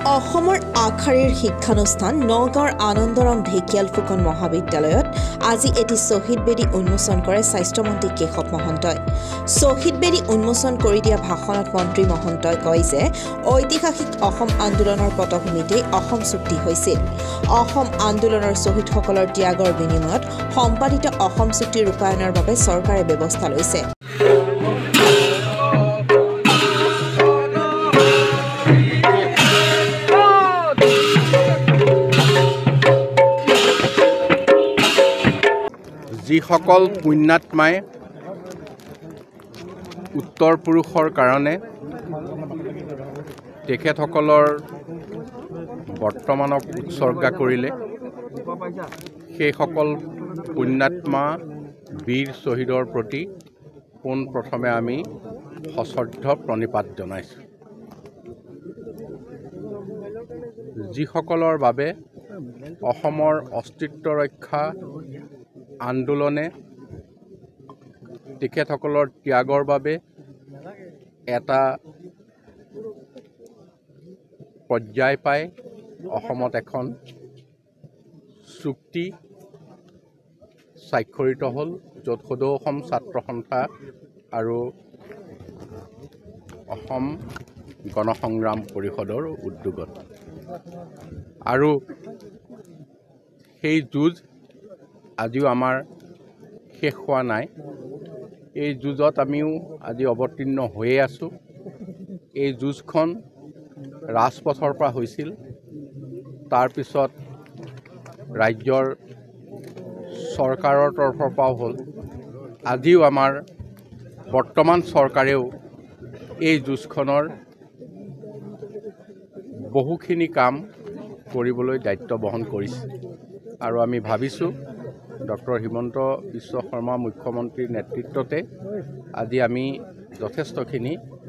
অসমৰ আগশাৰীৰ শিক্ষানুষ্ঠান নগাঁৱৰ আনন্দৰাম ঢেকিয়াল ফুকন মহাবিদ্যালয়ত আজি এটি শ্বহীদ বেদী উন্মোচন কৰে স্বাস্থ্যমন্ত্ৰী কেশৱ মহন্তই। শ্বহীদ বেদী উন্মোচন কৰি দিয়া ভাষণত মন্ত্ৰী মহন্তই কয় যে ঐতিহাসিক অসম আন্দোলনৰ পটভূমিতেই অসম চুক্তি হৈছিল। অসম আন্দোলনৰ শ্বহীদসকলৰ ত্যাগৰ বিনিময়ত সম্পাদিত অসম চুক্তি ৰূপায়ণৰ বাবে চৰকাৰে ব্যৱস্থা লৈছে। যিসকল পুণ্যাত্মাই উত্তৰ পুৰুষৰ কাৰণে তেখেতসকলৰ বৰ্তমানক উৎসৰ্গা কৰিলে, সেইসকল পুণ্যাত্মা বীৰ শ্বহীদৰ প্ৰতি পোনপ্ৰথমে আমি সশ্ৰদ্ধ প্ৰণিপাত জনাইছোঁ। যিসকলৰ বাবে অসমৰ অস্তিত্ব ৰক্ষা আন্দোলনে তেখেতসকলৰ ত্যাগৰ বাবে এটা পৰ্যায় পাই অসমত এখন চুক্তি স্বাক্ষৰিত হ'ল, য'ত সদৌ অসম ছাত্ৰ সন্থা আৰু অসম গণসংগ্ৰাম পৰিষদৰ উদ্যোগত, আৰু সেই যুঁজ আজিও আমাৰ শেষ হোৱা নাই। এই যুঁজত আমিও আজি অৱতীৰ্ণ হৈয়ে আছোঁ। এই যুঁজখন ৰাজপথৰ পৰা হৈছিল, তাৰপিছত ৰাজ্যৰ চৰকাৰৰ তৰফৰ পৰাও হ'ল। আজিও আমাৰ বৰ্তমান চৰকাৰেও এই যুঁজখনৰ বহুখিনি কাম কৰিবলৈ দায়িত্ব বহন কৰিছে, আৰু আমি ভাবিছোঁ ডক্টৰ হিমন্ত বিশ্ব শৰ্মা মুখ্যমন্ত্ৰীৰ নেতৃত্বতে আজি আমি যথেষ্টখিনি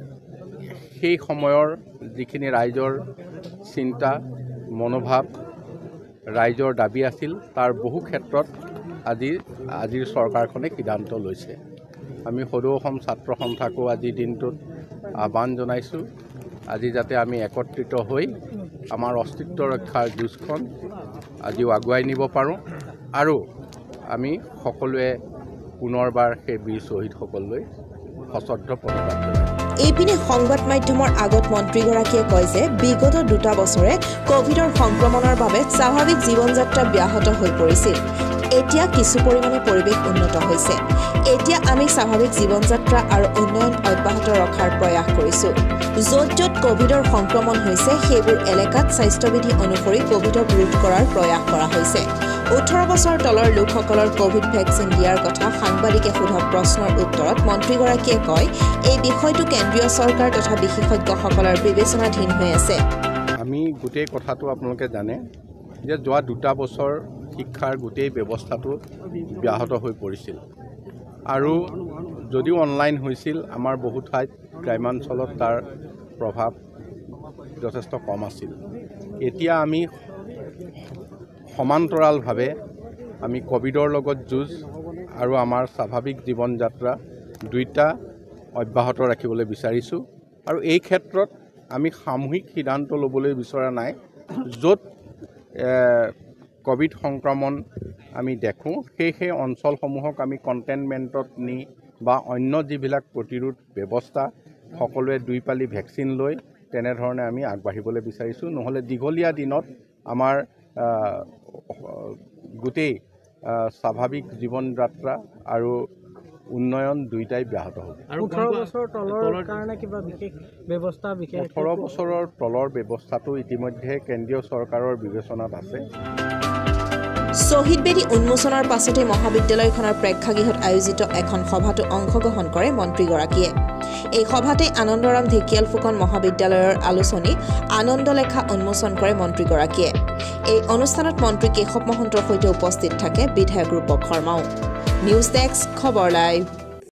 সেই সময়ৰ যিখিনি ৰাইজৰ চিন্তা মনোভাৱ, ৰাইজৰ দাবী আছিল, তাৰ বহু ক্ষেত্ৰত আজিৰ চৰকাৰখনে সিদ্ধান্ত লৈছে। আমি সদৌ অসম ছাত্ৰ সন্থাকো আজিৰ দিনটোত আহ্বান জনাইছোঁ, আজি যাতে আমি একত্ৰিত হৈ আমাৰ অস্তিত্ব ৰক্ষাৰ যুঁজখন আজিও আগুৱাই নিব পাৰোঁ, আৰু আমি সকলোৱে পুনৰবাৰ সেই বীৰ শ্বহীদসকললৈ সশ্ৰদ্ধ প্ৰণিপাত জনাইছোঁ। এইপিনে সংবাদ মাধ্যমৰ আগত মন্ত্ৰীগৰাকীয়ে কয় যে বিগত 2 বছৰে কোভিডৰ সংক্ৰমণৰ বাবে স্বাভাৱিক জীৱন যাত্ৰা ব্যাহত হৈ পৰিছিল। এতিয়া কিছু পৰিমাণে পৰিৱেশ উন্নত হৈছে। এতিয়া আমি স্বাভাৱিক জীৱন যাত্ৰা আৰু উন্নয়ন অব্যাহত ৰখাৰ প্ৰয়াস কৰিছোঁ। য'ত য'ত কোভিডৰ সংক্ৰমণ হৈছে সেইবোৰ এলেকাত স্বাস্থ্যবিধি অনুসৰি কোভিডক ৰোধ কৰাৰ প্ৰয়াস কৰা হৈছে। 18 বছৰ তলৰ লোকসকলৰ কোভিড ভেকচিন দিয়াৰ কথা সাংবাদিকে সোধা প্ৰশ্নৰ উত্তৰত মন্ত্ৰীগৰাকীয়ে কয়, এই বিষয়টো কেন্দ্ৰীয় চৰকাৰ তথা বিশেষজ্ঞসকলৰ বিবেচনাধীন হৈ আছে। আমি গোটেই কথাটো আপোনালোকে জানে যে যোৱা 2 বছৰ শিক্ষাৰ গোটেই ব্যৱস্থাটো ব্যাহত হৈ পৰিছিল, আৰু যদিও অনলাইন হৈছিল, আমাৰ বহু ঠাইত গ্ৰাম্যাঞ্চলত তাৰ প্ৰভাৱ যথেষ্ট কম আছিল। এতিয়া আমি সমান্তৰালভাৱে আমি কোভিডৰ লগত যুঁজ আৰু আমাৰ স্বাভাৱিক জীৱন যাত্ৰা দুইটা অব্যাহত ৰাখিবলৈ বিচাৰিছোঁ, আৰু এই ক্ষেত্ৰত আমি সামূহিক সিদ্ধান্ত ল'বলৈ বিচৰা নাই। য'ত কোভিড সংক্ৰমণ আমি দেখোঁ সেই অঞ্চলসমূহক আমি কণ্টেইনমেণ্টত নি বা অন্য যিবিলাক প্ৰতিৰোধ ব্যৱস্থা সকলোৱে 2 পালি ভেকচিন লৈ তেনেধৰণে আমি আগবাঢ়িবলৈ বিচাৰিছোঁ। নহ'লে দীঘলীয়া দিনত আমাৰ গোটেই স্বাভাৱিক জীৱন যাত্ৰা আৰু উন্নয়ন দুইটাই ব্যাহত হ'ব। 18 বছৰৰ তলৰ কাৰণে কিবা বিশেষ ব্যৱস্থা 18 বছৰৰ তলৰ ব্যৱস্থাটো ইতিমধ্যে কেন্দ্ৰীয় চৰকাৰৰ বিবেচনাত আছে। শ্বহীদ বেদী উন্মোচনৰ পাছতে মহাবিদ্যালয়খনৰ প্ৰেক্ষাগৃহত আয়োজিত এখন সভাতো অংশগ্ৰহণ কৰে মন্ত্ৰীগৰাকীয়ে। এই সভাতে আনন্দৰাম ঢেকিয়াল ফুকন মহাবিদ্যালয়ৰ আলোচনী আনন্দলেখা উন্মোচন কৰে মন্ত্ৰীগৰাকীয়ে। এই অনুষ্ঠানত মন্ত্ৰী কেশৱ মহন্তৰ সৈতে উপস্থিত থাকে বিধায়ক ৰূপক শৰ্মাও। News desk Khabar live.